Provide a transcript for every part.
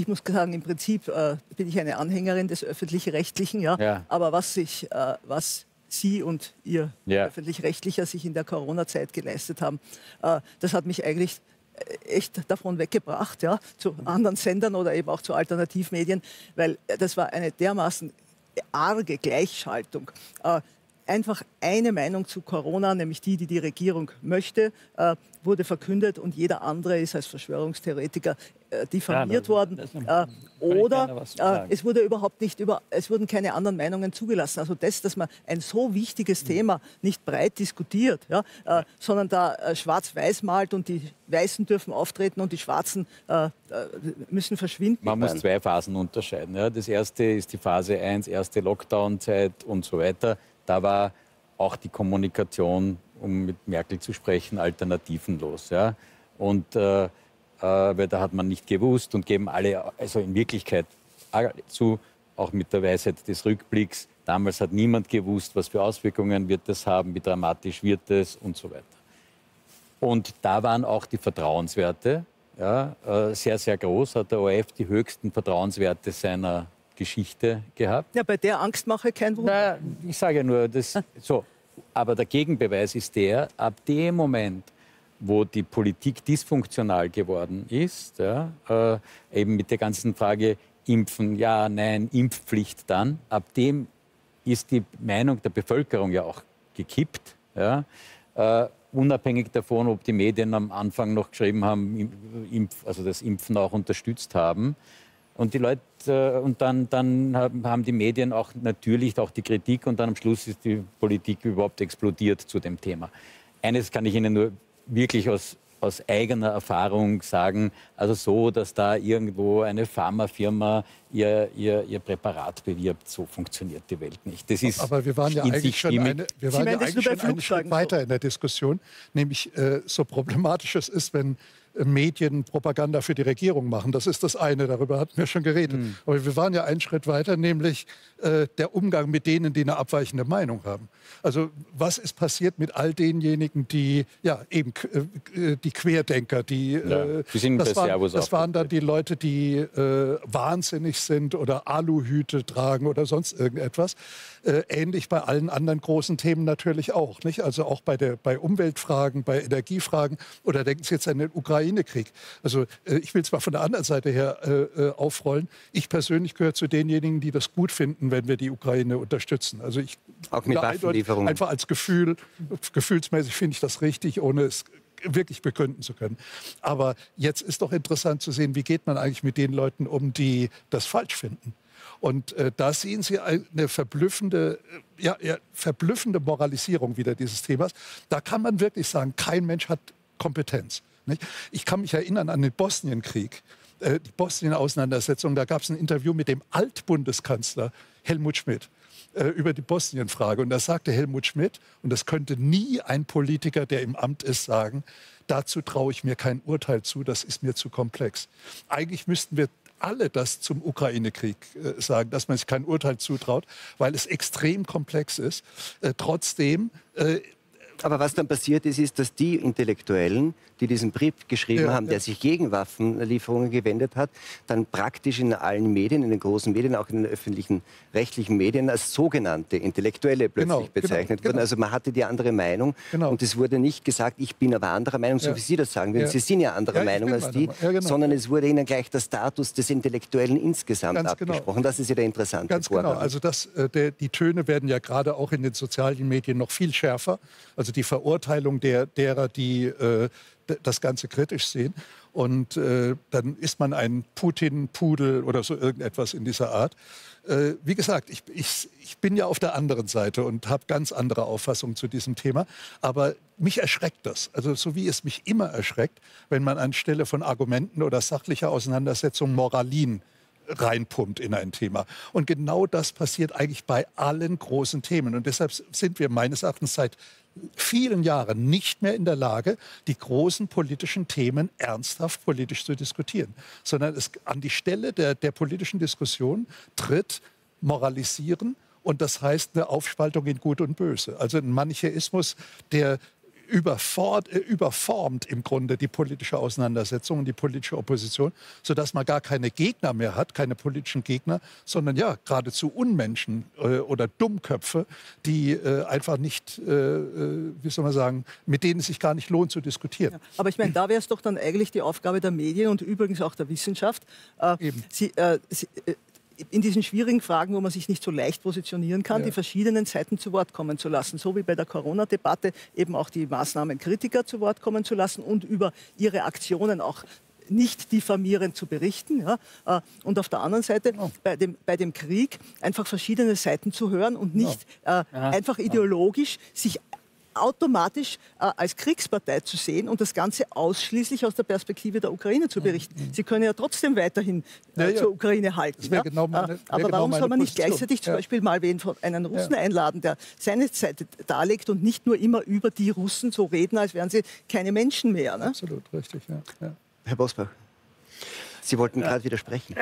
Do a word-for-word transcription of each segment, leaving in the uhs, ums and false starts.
ich muss sagen, im Prinzip äh, bin ich eine Anhängerin des Öffentlich-Rechtlichen. Ja? Ja. Aber was, sich, äh, was Sie und Ihr Ja. Öffentlich-Rechtlicher sich in der Corona-Zeit geleistet haben, äh, das hat mich eigentlich echt davon weggebracht, ja, zu anderen Sendern oder eben auch zu Alternativmedien, weil das war eine dermaßen arge Gleichschaltung. Äh, einfach eine Meinung zu Corona, nämlich die, die die Regierung möchte, äh, wurde verkündet und jeder andere ist als Verschwörungstheoretiker äh, diffamiert Ja, worden. das- das- Äh, oder was zu äh, sagen. es wurde überhaupt nicht über, es wurden keine anderen Meinungen zugelassen. Also das, dass man ein so wichtiges Thema nicht breit diskutiert, ja, äh, sondern da äh, schwarz-weiß malt und die Weißen dürfen auftreten und die Schwarzen äh, äh, müssen verschwinden. Man muss zwei Phasen unterscheiden. Ja. Das erste ist die Phase eins, erste Lockdown-Zeit und so weiter. Da war auch die Kommunikation, um mit Merkel zu sprechen, alternativenlos. Ja. Und äh, äh, weil da hat man nicht gewusst und geben alle, also in Wirklichkeit zu, auch mit der Weisheit des Rückblicks, damals hat niemand gewusst, was für Auswirkungen wird das haben, wie dramatisch wird es und so weiter. Und da waren auch die Vertrauenswerte ja, äh, sehr, sehr groß, hat der O R F die höchsten Vertrauenswerte seiner Geschichte gehabt. Ja, bei der Angstmache kein Wunder. Na, ich sage nur, das, so. Aber der Gegenbeweis ist der, ab dem Moment, wo die Politik dysfunktional geworden ist, ja, äh, eben mit der ganzen Frage Impfen, ja, nein, Impfpflicht dann, ab dem ist die Meinung der Bevölkerung ja auch gekippt. Ja, äh, unabhängig davon, ob die Medien am Anfang noch geschrieben haben, Impf, also das Impfen auch unterstützt haben. Und die Leute, äh, und dann, dann haben die Medien auch natürlich auch die Kritik und dann am Schluss ist die Politik überhaupt explodiert zu dem Thema. Eines kann ich Ihnen nur wirklich aus, aus eigener Erfahrung sagen, also so, dass da irgendwo eine Pharmafirma ihr, ihr, ihr Präparat bewirbt, so funktioniert die Welt nicht. Das ist Aber wir waren ja in eigentlich sich schon, stimmig. eine, wir waren ja eigentlich schon einen Schritt weiter in der Diskussion, nämlich äh, so problematisch es ist, wenn Medien Propaganda für die Regierung machen. Das ist das eine, darüber hatten wir schon geredet. Mhm. Aber wir waren ja einen Schritt weiter, nämlich äh, der Umgang mit denen, die eine abweichende Meinung haben. Also was ist passiert mit all denjenigen, die, ja, eben äh, die Querdenker, die, ja, äh, die sind das, bei waren, das waren dann die Leute, die äh, wahnsinnig sind oder Aluhüte tragen oder sonst irgendetwas. Äh, ähnlich bei allen anderen großen Themen natürlich auch. Nicht? Also auch bei, der, bei Umweltfragen, bei Energiefragen oder denken Sie jetzt an den Ukraine-Krieg. Also äh, ich will zwar von der anderen Seite her äh, aufrollen. Ich persönlich gehöre zu denjenigen, die das gut finden, wenn wir die Ukraine unterstützen. Also ich auch mit Waffenlieferungen. Einfach als Gefühl, gefühlsmäßig finde ich das richtig, ohne es wirklich begründen zu können. Aber jetzt ist doch interessant zu sehen, wie geht man eigentlich mit den Leuten um, die das falsch finden. Und äh, da sehen Sie eine verblüffende, ja, ja, verblüffende Moralisierung wieder dieses Themas. Da kann man wirklich sagen, kein Mensch hat Kompetenz. Nicht? Ich kann mich erinnern an den Bosnienkrieg, äh, die Bosnien-Auseinandersetzung. Da gab es ein Interview mit dem Altbundeskanzler Helmut Schmidt äh, über die Bosnienfrage. Und da sagte Helmut Schmidt, und das könnte nie ein Politiker, der im Amt ist, sagen, dazu traue ich mir kein Urteil zu, das ist mir zu komplex. Eigentlich müssten wir alle das zum Ukraine-Krieg äh, sagen, dass man sich kein Urteil zutraut, weil es extrem komplex ist. Äh, trotzdem... Äh, Aber was dann passiert ist, ist, dass die Intellektuellen, die diesen Brief geschrieben ja, haben, der ja. sich gegen Waffenlieferungen gewendet hat, dann praktisch in allen Medien, in den großen Medien, auch in den öffentlichen rechtlichen Medien als sogenannte Intellektuelle plötzlich Genau, bezeichnet genau, wurden. genau. Also man hatte die andere Meinung Genau. und es wurde nicht gesagt, ich bin aber anderer Meinung, so Ja. wie Sie das sagen würden. Ja. Sie sind ja anderer Ja, ich Meinung bin als meiner die, Meinung. Ja, genau. sondern es wurde ihnen gleich der Status des Intellektuellen insgesamt Ganz genau. abgesprochen. Das ist ja der interessante Ganz Vorgang. genau. Also das, äh, der, die Töne werden ja gerade auch in den sozialen Medien noch viel schärfer. Also die Verurteilung der, derer, die äh, das Ganze kritisch sehen. Und äh, dann ist man ein Putin-Pudel oder so irgendetwas in dieser Art. Äh, wie gesagt, ich, ich, ich bin ja auf der anderen Seite und habe ganz andere Auffassungen zu diesem Thema. Aber mich erschreckt das. Also so wie es mich immer erschreckt, wenn man anstelle von Argumenten oder sachlicher Auseinandersetzung Moralin reinpumpt in ein Thema. Und genau das passiert eigentlich bei allen großen Themen. Und deshalb sind wir meines Erachtens seit vielen Jahren nicht mehr in der Lage, die großen politischen Themen ernsthaft politisch zu diskutieren, sondern es an die Stelle der, der politischen Diskussion tritt Moralisieren und das heißt eine Aufspaltung in Gut und Böse. Also ein Manichäismus, der überford, äh, überformt im Grunde die politische Auseinandersetzung und die politische Opposition, sodass man gar keine Gegner mehr hat, keine politischen Gegner, sondern ja geradezu Unmenschen äh, oder Dummköpfe, die äh, einfach nicht, äh, wie soll man sagen, mit denen es sich gar nicht lohnt zu diskutieren. Ja, aber ich meine, da wäre es doch dann eigentlich die Aufgabe der Medien und übrigens auch der Wissenschaft, äh, sie, äh, sie, äh, in diesen schwierigen Fragen, wo man sich nicht so leicht positionieren kann, ja. die verschiedenen Seiten zu Wort kommen zu lassen. So wie bei der Corona-Debatte eben auch die Maßnahmenkritiker zu Wort kommen zu lassen und über ihre Aktionen auch nicht diffamierend zu berichten. Ja. Und auf der anderen Seite oh. bei, dem, bei dem Krieg einfach verschiedene Seiten zu hören und nicht ja. äh, einfach ideologisch sich automatisch äh, als Kriegspartei zu sehen und das Ganze ausschließlich aus der Perspektive der Ukraine zu berichten. Mhm. Sie können ja trotzdem weiterhin äh, ja, ja. zur Ukraine halten. Ja? Genau meine, Aber genau warum soll man nicht Position. gleichzeitig zum ja. Beispiel mal wen von einen Russen ja. einladen, der seine Seite darlegt und nicht nur immer über die Russen so reden, als wären sie keine Menschen mehr. Ne? Absolut, richtig. Ja. Ja. Herr Bosbach. Sie wollten gerade widersprechen.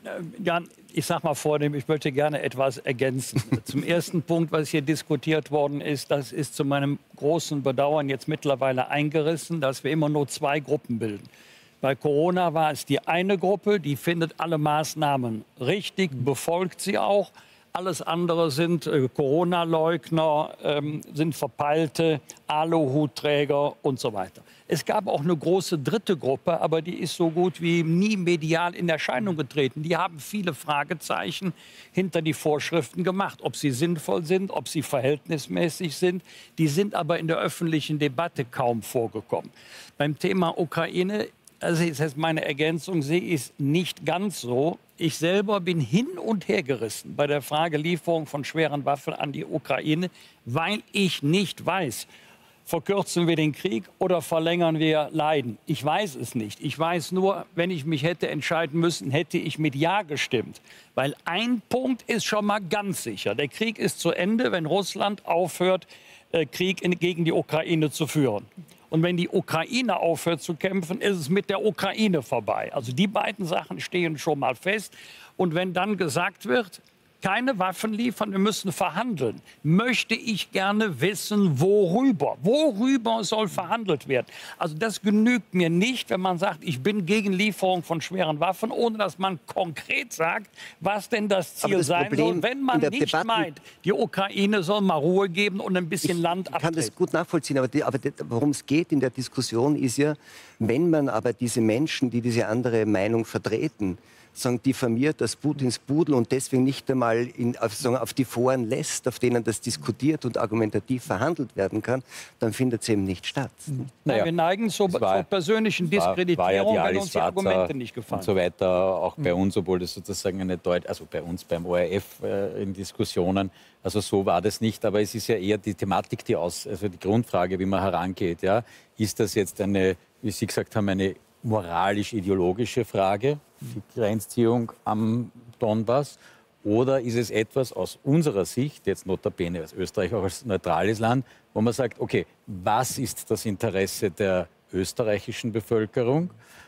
Ja, ich sage mal vornehm, ich möchte gerne etwas ergänzen. Zum ersten Punkt, was hier diskutiert worden ist, das ist zu meinem großen Bedauern jetzt mittlerweile eingerissen, dass wir immer nur zwei Gruppen bilden. Bei Corona war es die eine Gruppe, die findet alle Maßnahmen richtig, befolgt sie auch. Alles andere sind äh, Corona-Leugner, ähm, sind Verpeilte, Aluhutträger und so weiter. Es gab auch eine große dritte Gruppe, aber die ist so gut wie nie medial in Erscheinung getreten. Die haben viele Fragezeichen hinter die Vorschriften gemacht, ob sie sinnvoll sind, ob sie verhältnismäßig sind. Die sind aber in der öffentlichen Debatte kaum vorgekommen. Beim Thema Ukraine, also ist jetzt meine Ergänzung, sehe ich es nicht ganz so. Ich selber bin hin und her gerissen bei der Frage Lieferung von schweren Waffen an die Ukraine, weil ich nicht weiß, verkürzen wir den Krieg oder verlängern wir Leiden. Ich weiß es nicht. Ich weiß nur, wenn ich mich hätte entscheiden müssen, hätte ich mit Ja gestimmt. Weil ein Punkt ist schon mal ganz sicher. Der Krieg ist zu Ende, wenn Russland aufhört, Krieg in, gegen die Ukraine zu führen. Und wenn die Ukraine aufhört zu kämpfen, ist es mit der Ukraine vorbei. Also die beiden Sachen stehen schon mal fest. Und wenn dann gesagt wird, keine Waffen liefern, wir müssen verhandeln, möchte ich gerne wissen, worüber. Worüber soll verhandelt werden? Also das genügt mir nicht, wenn man sagt, ich bin gegen Lieferung von schweren Waffen, ohne dass man konkret sagt, was denn das Ziel das sein Problem soll. Wenn man nicht Debatten meint, die Ukraine soll mal Ruhe geben und ein bisschen ich Land abtreten. Ich kann das gut nachvollziehen, aber, die, aber die, worum es geht in der Diskussion ist ja, wenn man aber diese Menschen, die diese andere Meinung vertreten, sagen, diffamiert als Putins Pudel und deswegen nicht einmal in, auf, sagen, auf die Foren lässt, auf denen das diskutiert und argumentativ verhandelt werden kann, dann findet es eben nicht statt. Mhm. Naja, wir neigen zur, war, zur persönlichen Diskreditierung, ja wenn uns die Argumente nicht gefallen. Und so weiter, auch bei uns, obwohl das sozusagen eine Deut also bei uns beim O R F äh, in Diskussionen, also so war das nicht, aber es ist ja eher die Thematik, die aus, also die Grundfrage, wie man herangeht. Ja? Ist das jetzt eine, wie Sie gesagt haben, eine moralisch-ideologische Frage, die Grenzziehung am Donbass, oder ist es etwas aus unserer Sicht, jetzt notabene als Österreich auch als neutrales Land, wo man sagt, okay, was ist das Interesse der österreichischen Bevölkerung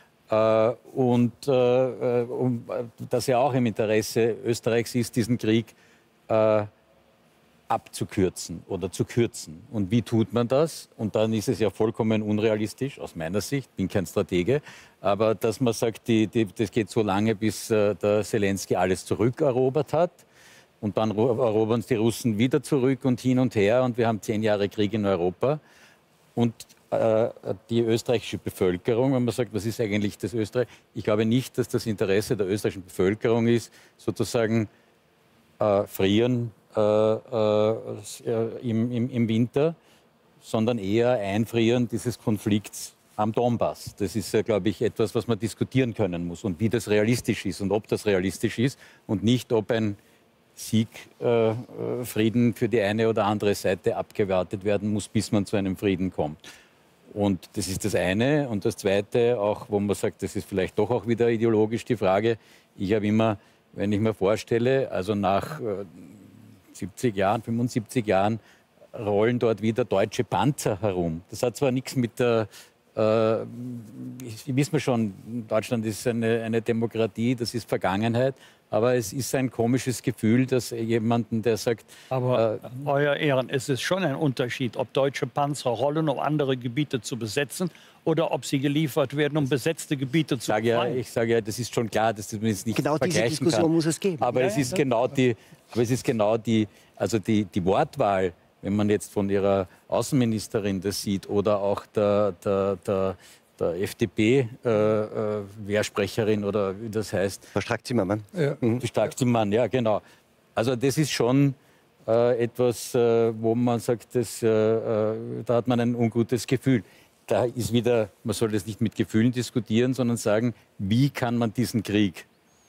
äh, und, äh, und das ja auch im Interesse Österreichs ist, diesen Krieg äh, abzukürzen oder zu kürzen. Und wie tut man das? Und dann ist es ja vollkommen unrealistisch, aus meiner Sicht, bin kein Stratege, aber dass man sagt, die, die, das geht so lange, bis äh, der Zelensky alles zurückerobert hat. Und dann erobern es die Russen wieder zurück und hin und her. Und wir haben zehn Jahre Krieg in Europa. Und äh, die österreichische Bevölkerung, wenn man sagt, was ist eigentlich das Österreich? Ich glaube nicht, dass das Interesse der österreichischen Bevölkerung ist, sozusagen äh, frieren, Äh, äh, im, im, im Winter, sondern eher Einfrieren dieses Konflikts am Donbass. Das ist, äh, glaube ich, etwas, was man diskutieren können muss und wie das realistisch ist und ob das realistisch ist und nicht, ob ein Sieg, äh, Frieden für die eine oder andere Seite abgewartet werden muss, bis man zu einem Frieden kommt. Und das ist das eine. Und das Zweite, auch wo man sagt, das ist vielleicht doch auch wieder ideologisch die Frage, ich habe immer, wenn ich mir vorstelle, also nach äh, siebzig Jahren, fünfundsiebzig Jahren rollen dort wieder deutsche Panzer herum. Das hat zwar nichts mit der, äh, wissen wir schon, Deutschland ist eine, eine Demokratie, das ist Vergangenheit, Aber es ist ein komisches Gefühl, dass jemanden, der sagt... Aber, äh, Euer Ehren, es ist schon ein Unterschied, ob deutsche Panzer rollen, um andere Gebiete zu besetzen, oder ob sie geliefert werden, um besetzte Gebiete zu sage ja, befreien. Ich sage ja, das ist schon klar, dass das man jetzt nicht Genau diese vergleichen Diskussion kann. muss es geben. Aber Ja, es ja, ist das- genau die, aber es ist genau die, also die, die Wortwahl, wenn man jetzt von ihrer Außenministerin das sieht oder auch der, der, der, der F D P-Wehrsprecherin äh, äh, oder wie das heißt. Frau Strack-Zimmermann. Ja. Die Strack-Zimmermann, ja genau. Also das ist schon äh, etwas, äh, wo man sagt, das, äh, äh, da hat man ein ungutes Gefühl. Da ist wieder, man soll das nicht mit Gefühlen diskutieren, sondern sagen, wie kann man diesen Krieg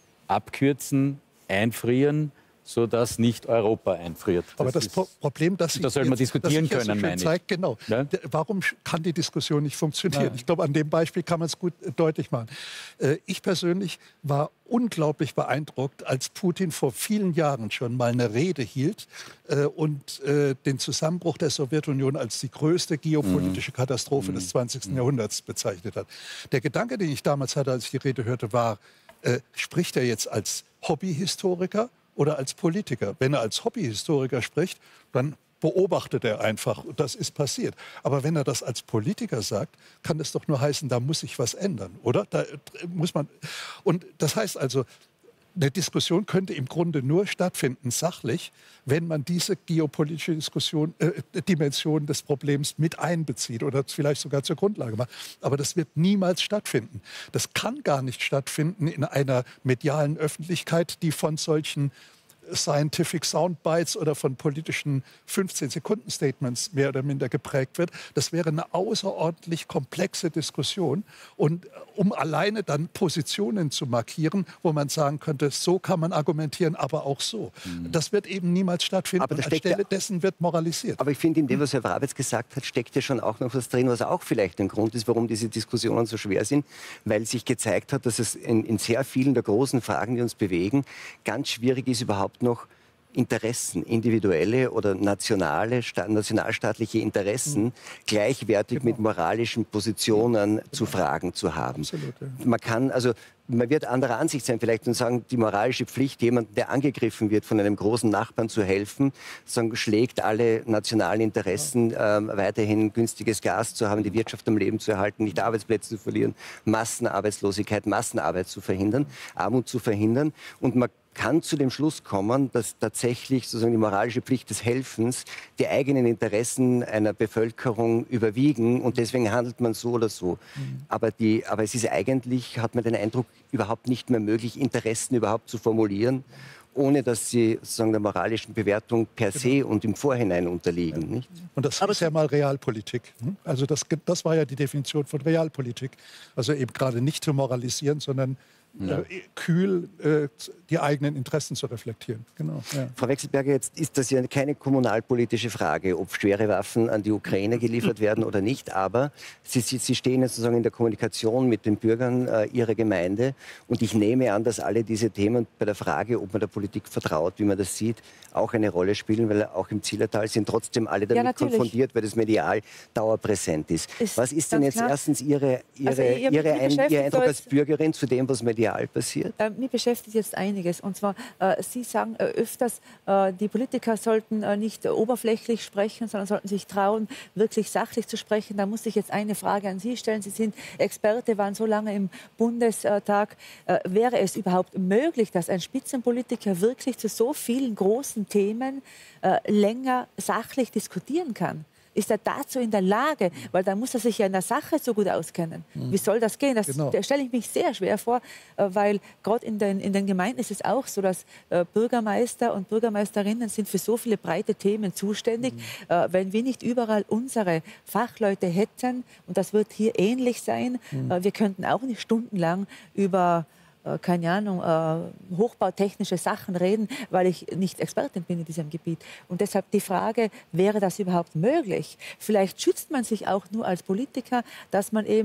abkürzen, einfrieren, sodass nicht Europa einfriert. Aber das ist, Pro Problem, das da soll man diskutieren können, so meine ich. zeigt, genau. Ja? D- Warum sch- kann die Diskussion nicht funktionieren? Ja. Ich glaube, an dem Beispiel kann man es gut äh, deutlich machen. Äh, ich persönlich war unglaublich beeindruckt, als Putin vor vielen Jahren schon mal eine Rede hielt äh, und äh, den Zusammenbruch der Sowjetunion als die größte geopolitische Mhm. Katastrophe des zwanzigsten Jahrhunderts bezeichnet hat. Der Gedanke, den ich damals hatte, als ich die Rede hörte, war, äh, spricht er jetzt als Hobbyhistoriker oder als Politiker? Wenn er als Hobbyhistoriker spricht, dann beobachtet er einfach, das ist passiert. Aber wenn er das als Politiker sagt, kann das doch nur heißen, da muss sich was ändern, oder? Da muss man. Und das heißt also, eine Diskussion könnte im Grunde nur stattfinden, sachlich, wenn man diese geopolitische Diskussion, äh, Dimension des Problems mit einbezieht oder vielleicht sogar zur Grundlage macht. Aber das wird niemals stattfinden. Das kann gar nicht stattfinden in einer medialen Öffentlichkeit, die von solchen Scientific Soundbites oder von politischen fünfzehn-Sekunden-Statements mehr oder minder geprägt wird. Das wäre eine außerordentlich komplexe Diskussion. Und um alleine dann Positionen zu markieren, wo man sagen könnte, so kann man argumentieren, aber auch so. Mhm. Das wird eben niemals stattfinden. Aber da und steckt anstelle ja, dessen wird moralisiert. Aber ich finde, in dem, was Herr Wrabetz gesagt hat, steckt ja schon auch noch was drin, was auch vielleicht ein Grund ist, warum diese Diskussionen so schwer sind, weil sich gezeigt hat, dass es in, in sehr vielen der großen Fragen, die uns bewegen, ganz schwierig ist, überhaupt noch Interessen, individuelle oder nationale, nationalstaatliche Interessen, mhm. gleichwertig genau. mit moralischen Positionen genau. zu fragen zu haben. Absolut, ja. Man kann, also man wird anderer Ansicht sein vielleicht und sagen, die moralische Pflicht, jemandem, der angegriffen wird, von einem großen Nachbarn zu helfen, sagen, schlägt alle nationalen Interessen, ja. ähm, weiterhin günstiges Gas zu haben, die Wirtschaft am Leben zu erhalten, nicht Arbeitsplätze zu verlieren, Massenarbeitslosigkeit, Massenarbeit zu verhindern, Armut zu verhindern. Und man kann zu dem Schluss kommen, dass tatsächlich sozusagen die moralische Pflicht des Helfens die eigenen Interessen einer Bevölkerung überwiegen und deswegen handelt man so oder so. Mhm. Aber, die, aber es ist eigentlich, hat man den Eindruck, überhaupt nicht mehr möglich, Interessen überhaupt zu formulieren, ohne dass sie sozusagen der moralischen Bewertung per se genau. und im Vorhinein unterliegen. Ja. Nicht? Und das ist ja mal Realpolitik. Also das, das war ja die Definition von Realpolitik. Also eben gerade nicht zu moralisieren, sondern ja. äh, kühl äh, die eigenen Interessen zu reflektieren. Genau, ja. Frau Wechselberger, jetzt ist das ja keine kommunalpolitische Frage, ob schwere Waffen an die Ukraine geliefert werden oder nicht, aber Sie, Sie, Sie stehen jetzt sozusagen in der Kommunikation mit den Bürgern äh, Ihrer Gemeinde und ich nehme an, dass alle diese Themen bei der Frage, ob man der Politik vertraut, wie man das sieht, auch eine Rolle spielen, weil auch im Zillertal sind trotzdem alle damit ja, konfrontiert, weil das medial dauerpräsent ist. ist was ist denn jetzt klar. erstens Ihre, Ihre, also, Ihre ein, Ihr Eindruck als Bürgerin zu dem, was medial passiert? Äh, mich beschäftigt jetzt einiges. Und zwar, äh, Sie sagen äh, öfters, äh, die Politiker sollten äh, nicht äh, oberflächlich sprechen, sondern sollten sich trauen, wirklich sachlich zu sprechen. Da muss ich jetzt eine Frage an Sie stellen. Sie sind Experte, waren so lange im Bundestag. Äh, wäre es überhaupt möglich, dass ein Spitzenpolitiker wirklich zu so vielen großen Themen äh, länger sachlich diskutieren kann? Ist er dazu in der Lage? Weil dann muss er sich ja in der Sache so gut auskennen. Mhm. Wie soll das gehen? Das genau. stelle ich mich sehr schwer vor, weil gerade in den, in den Gemeinden ist es auch so, dass äh, Bürgermeister und Bürgermeisterinnen sind für so viele breite Themen zuständig. Mhm. Äh, wenn wir nicht überall unsere Fachleute hätten, und das wird hier ähnlich sein, mhm. äh, wir könnten auch nicht stundenlang über keine Ahnung, äh, hochbautechnische Sachen reden, weil ich nicht Expertin bin in diesem Gebiet. Und deshalb die Frage, wäre das überhaupt möglich? Vielleicht schützt man sich auch nur als Politiker, dass man eben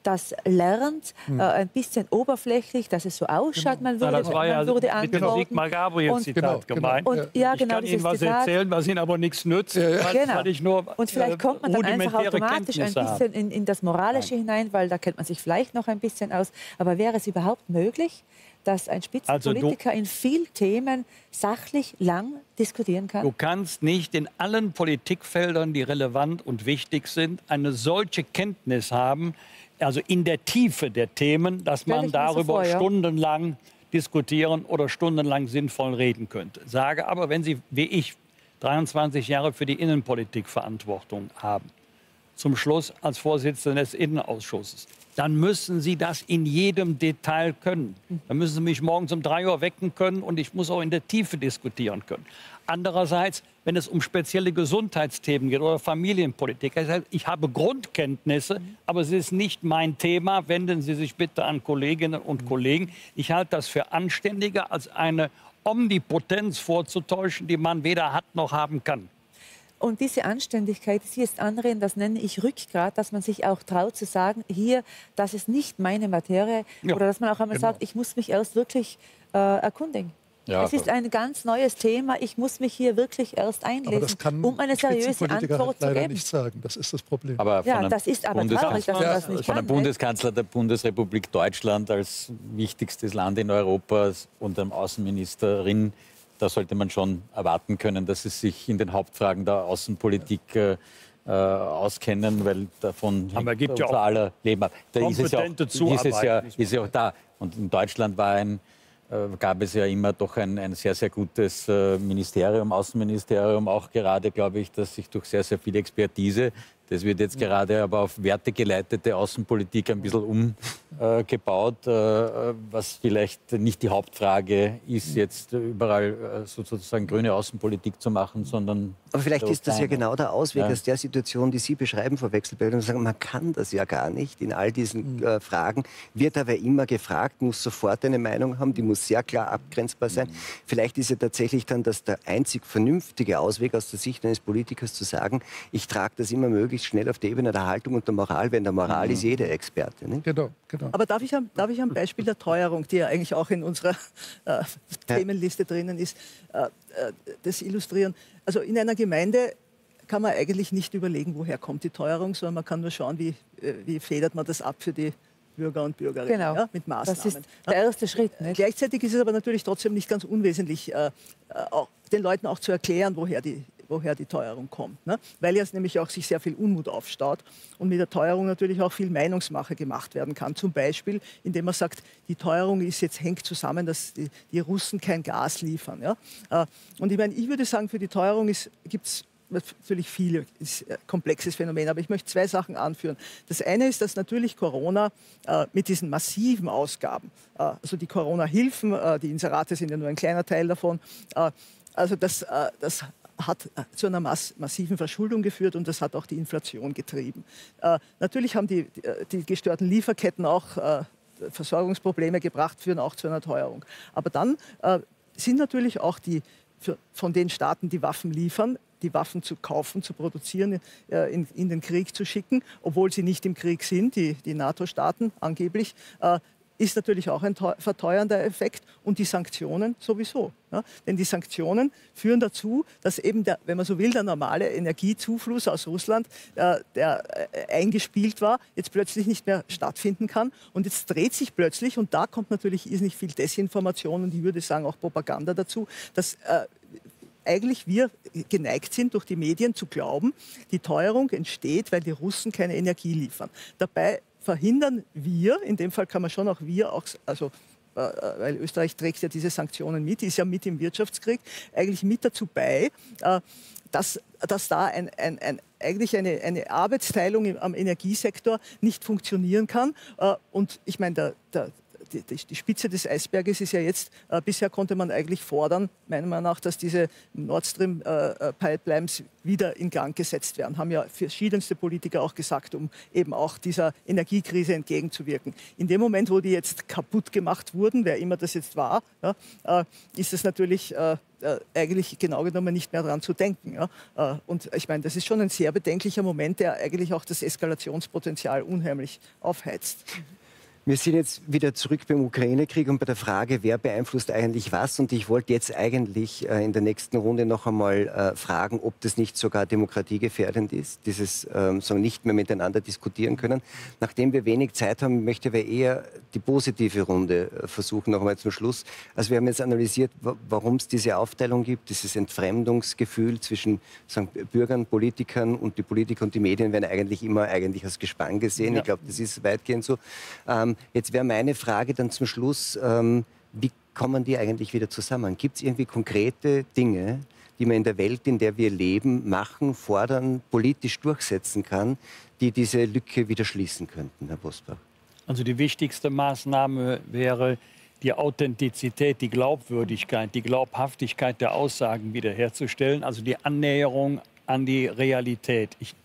das lernt, Hm. äh, ein bisschen oberflächlich, dass es so ausschaut, man würde, Na, das war ja man würde mit dem antworten. Sigmar Gabriel-Zitat Genau, genau. gemeint. Und, ja, Ich genau, kann Ihnen dieses was Zitat. erzählen, was Ihnen aber nichts nützt, weil, Genau. weil ich nur Und vielleicht kommt man dann einfach rudimentäre automatisch ein Kenntnisse habe. bisschen in, in das Moralische hinein, weil da kennt man sich vielleicht noch ein bisschen aus. Aber wäre es überhaupt möglich, dass ein Spitzenpolitiker Also in vielen Themen sachlich lang diskutieren kann? Du kannst nicht in allen Politikfeldern, die relevant und wichtig sind, eine solche Kenntnis haben, also in der Tiefe der Themen, dass Stell man ich mir so darüber vor, ja. stundenlang diskutieren oder stundenlang sinnvoll reden könnte. Sage aber, wenn Sie, wie ich, dreiundzwanzig Jahre für die Innenpolitik Verantwortung haben, zum Schluss als Vorsitzender des Innenausschusses, dann müssen Sie das in jedem Detail können. Dann müssen Sie mich morgens um drei Uhr wecken können und ich muss auch in der Tiefe diskutieren können. Andererseits, wenn es um spezielle Gesundheitsthemen geht oder Familienpolitik, ich habe Grundkenntnisse, aber es ist nicht mein Thema. Wenden Sie sich bitte an Kolleginnen und Kollegen. Ich halte das für anständiger, als eine Omnipotenz vorzutäuschen, die man weder hat noch haben kann. Und diese Anständigkeit, die Sie jetzt anreden, das nenne ich Rückgrat, dass man sich auch traut zu sagen, hier, das ist nicht meine Materie. Ja, oder dass man auch einmal genau. sagt, ich muss mich erst wirklich äh, erkundigen. Ja, es ist ein ganz neues Thema. Ich muss mich hier wirklich erst Aber einlesen, das kann um eine seriöse Spitzenpolitiker Antwort halt zu leider geben. nicht sagen. Das ist das Problem. Aber von Ja, einem das ist aber Bundeskanzler- traurig, dass man das nicht Von kann. einem Bundeskanzler der Bundesrepublik Deutschland als wichtigstes Land in Europa und einem Außenministerin, da sollte man schon erwarten können, dass sie sich in den Hauptfragen der Außenpolitik äh, äh, auskennen, weil davon Aber hängt gibt ja unser auch aller Leben ab. Da ist es ja auch, kompetente ist es ja, Zuarbeit. ist ja auch da. Und in Deutschland war ein, äh, gab es ja immer doch ein, ein sehr, sehr gutes äh, Ministerium, Außenministerium, auch gerade, glaube ich, das sich durch sehr, sehr viel Expertise, das wird jetzt gerade aber auf wertegeleitete Außenpolitik ein bisschen umgebaut, äh, äh, was vielleicht nicht die Hauptfrage ist, jetzt überall äh, sozusagen grüne Außenpolitik zu machen, sondern... Aber vielleicht ist das ja kleiner. genau der Ausweg Ja. aus der Situation, die Sie beschreiben, Frau Wechselbeld, und sagen, man kann das ja gar nicht in all diesen äh, Fragen, wird aber immer gefragt, muss sofort eine Meinung haben, die muss sehr klar abgrenzbar sein. Vielleicht ist ja tatsächlich dann das der einzig vernünftige Ausweg aus der Sicht eines Politikers zu sagen, ich trage das immer möglichst schnell auf die Ebene der Haltung und der Moral, weil in der Moral ist jeder Experte. Ne? Genau, genau. Aber darf ich, am, darf ich am Beispiel der Teuerung, die ja eigentlich auch in unserer äh, Themenliste drinnen ist, äh, äh, das illustrieren? Also in einer Gemeinde kann man eigentlich nicht überlegen, woher kommt die Teuerung, sondern man kann nur schauen, wie, äh, wie federt man das ab für die Bürger und Bürgerinnen, Genau. ja, mit Maßnahmen. Das ist der erste Schritt. Nicht? Gleichzeitig ist es aber natürlich trotzdem nicht ganz unwesentlich, äh, äh, auch den Leuten auch zu erklären, woher die, woher die Teuerung kommt. Ne? Weil jetzt nämlich auch sich sehr viel Unmut aufstaut und mit der Teuerung natürlich auch viel Meinungsmache gemacht werden kann. Zum Beispiel, indem man sagt, die Teuerung ist jetzt, hängt zusammen, dass die, die Russen kein Gas liefern. Ja? Äh, und ich meine, ich würde sagen, für die Teuerung gibt es natürlich viele, ist ein komplexes Phänomen, aber ich möchte zwei Sachen anführen. Das eine ist, dass natürlich Corona äh, mit diesen massiven Ausgaben, äh, also die Corona-Hilfen, äh, die Inserate sind ja nur ein kleiner Teil davon, äh, also das, äh, das hat zu einer mass massiven Verschuldung geführt und das hat auch die Inflation getrieben. Äh, natürlich haben die, die gestörten Lieferketten auch äh, Versorgungsprobleme gebracht, führen auch zu einer Teuerung. Aber dann äh, sind natürlich auch die für, von den Staaten, die Waffen liefern, die Waffen zu kaufen, zu produzieren, äh, in, in den Krieg zu schicken, obwohl sie nicht im Krieg sind, die, die NATO-Staaten angeblich, äh, ist natürlich auch ein verteuernder Effekt und die Sanktionen sowieso. Ja? Denn die Sanktionen führen dazu, dass eben, der, wenn man so will, der normale Energiezufluss aus Russland, äh, der äh, eingespielt war, jetzt plötzlich nicht mehr stattfinden kann. Und jetzt dreht sich plötzlich, und da kommt natürlich irrsinnig viel Desinformation und ich würde sagen auch Propaganda dazu, dass äh, eigentlich wir geneigt sind, durch die Medien zu glauben, die Teuerung entsteht, weil die Russen keine Energie liefern. Dabei verhindern wir, in dem Fall kann man schon auch wir, auch, also, äh, weil Österreich trägt ja diese Sanktionen mit, ist ja mit im Wirtschaftskrieg, eigentlich mit dazu bei, äh, dass, dass da ein, ein, ein, eigentlich eine, eine Arbeitsteilung im, am Energiesektor nicht funktionieren kann. Äh, und ich meine, der, der die, die, die Spitze des Eisberges ist ja jetzt, äh, bisher konnte man eigentlich fordern, meiner Meinung nach, dass diese Nord Stream äh, Pipelines wieder in Gang gesetzt werden. Haben ja verschiedenste Politiker auch gesagt, um eben auch dieser Energiekrise entgegenzuwirken. In dem Moment, wo die jetzt kaputt gemacht wurden, wer immer das jetzt war, ja, äh, ist es natürlich äh, äh, eigentlich genau genommen nicht mehr daran zu denken. Ja. Äh, und ich meine, das ist schon ein sehr bedenklicher Moment, der eigentlich auch das Eskalationspotenzial unheimlich aufheizt. Wir sind jetzt wieder zurück beim Ukraine-Krieg und bei der Frage, wer beeinflusst eigentlich was. Und ich wollte jetzt eigentlich äh, in der nächsten Runde noch einmal äh, fragen, ob das nicht sogar demokratiegefährdend ist, dieses ähm, so nicht mehr miteinander diskutieren können. Nachdem wir wenig Zeit haben, möchte wir eher die positive Runde äh, versuchen, noch einmal zum Schluss. Also wir haben jetzt analysiert, warum es diese Aufteilung gibt, dieses Entfremdungsgefühl zwischen sagen, Bürgern, Politikern und die Politiker und die Medien werden eigentlich immer eigentlich als Gespann gesehen. Ja. Ich glaube, das ist weitgehend so. Ähm, Jetzt wäre meine Frage dann zum Schluss, ähm, wie kommen die eigentlich wieder zusammen? Gibt es irgendwie konkrete Dinge, die man in der Welt, in der wir leben, machen, fordern, politisch durchsetzen kann, die diese Lücke wieder schließen könnten, Herr Bosbach? Also die wichtigste Maßnahme wäre, die Authentizität, die Glaubwürdigkeit, die Glaubhaftigkeit der Aussagen wiederherzustellen, also die Annäherung an die Realität. Ich,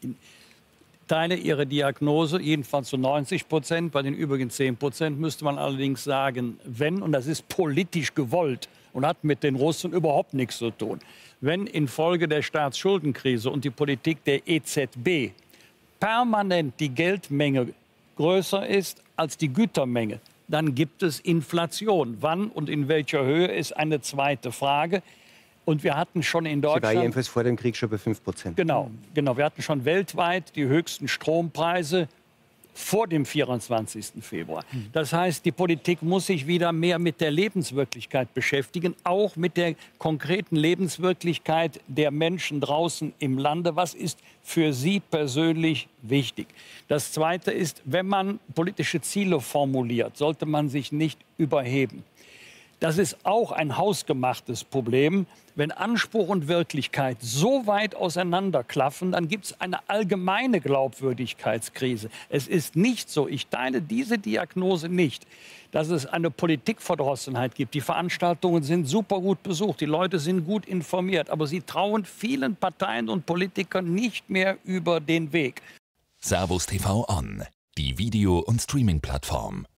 teile Ihre Diagnose, jedenfalls zu neunzig Prozent. Bei den übrigen zehn Prozent müsste man allerdings sagen, wenn, und das ist politisch gewollt und hat mit den Russen überhaupt nichts zu tun, wenn infolge der Staatsschuldenkrise und die Politik der E Z B permanent die Geldmenge größer ist als die Gütermenge, dann gibt es Inflation. Wann und in welcher Höhe ist eine zweite Frage. Und wir hatten schon in Deutschland... Sie war jedenfalls vor dem Krieg schon bei fünf Prozent. Genau, genau. Wir hatten schon weltweit die höchsten Strompreise vor dem vierundzwanzigsten Februar. Das heißt, die Politik muss sich wieder mehr mit der Lebenswirklichkeit beschäftigen, auch mit der konkreten Lebenswirklichkeit der Menschen draußen im Lande. Was ist für sie persönlich wichtig? Das Zweite ist, wenn man politische Ziele formuliert, sollte man sich nicht überheben. Das ist auch ein hausgemachtes Problem. Wenn Anspruch und Wirklichkeit so weit auseinanderklaffen, dann gibt es eine allgemeine Glaubwürdigkeitskrise. Es ist nicht so, ich teile diese Diagnose nicht, dass es eine Politikverdrossenheit gibt. Die Veranstaltungen sind super gut besucht, die Leute sind gut informiert, aber sie trauen vielen Parteien und Politikern nicht mehr über den Weg. Servus T V On, die Video- und Streaming-Plattform.